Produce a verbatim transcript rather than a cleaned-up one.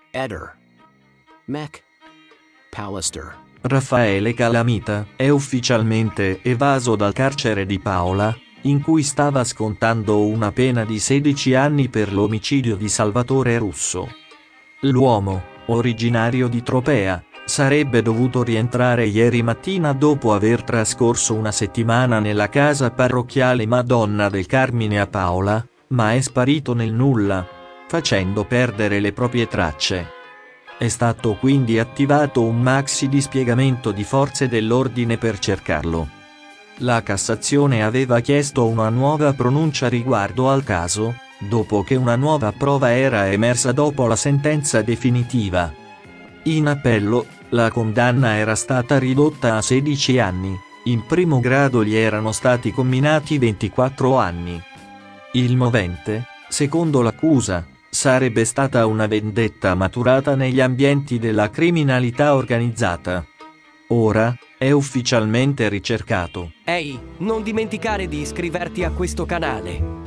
Eder. Mac. Pallister. Raffaele Calamita è ufficialmente evaso dal carcere di Paola, in cui stava scontando una pena di sedici anni per l'omicidio di Salvatore Russo. L'uomo, originario di Tropea, sarebbe dovuto rientrare ieri mattina dopo aver trascorso una settimana nella casa parrocchiale Madonna del Carmine a Paola, ma è sparito nel nulla, facendo perdere le proprie tracce. È stato quindi attivato un maxi dispiegamento di forze dell'ordine per cercarlo. La Cassazione aveva chiesto una nuova pronuncia riguardo al caso, dopo che una nuova prova era emersa dopo la sentenza definitiva. In appello, la condanna era stata ridotta a sedici anni, in primo grado gli erano stati comminati ventiquattro anni. Il movente, secondo l'accusa, sarebbe stata una vendetta maturata negli ambienti della criminalità organizzata. Ora, è ufficialmente ricercato. Ehi, non dimenticare di iscriverti a questo canale.